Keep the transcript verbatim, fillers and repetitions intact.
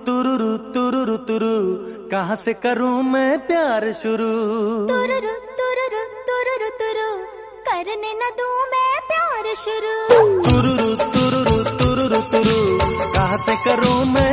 तुरुरु तुरुरु तुरु, कहाँ से करूँ मैं प्यार शुरू। तुरुरु तुरुरु तुरुरु तुरु, करने न दूँ मैं प्यार शुरू। तुरुरु तुरुरु तुरुरु तुरु, कहाँ से करूँ मैं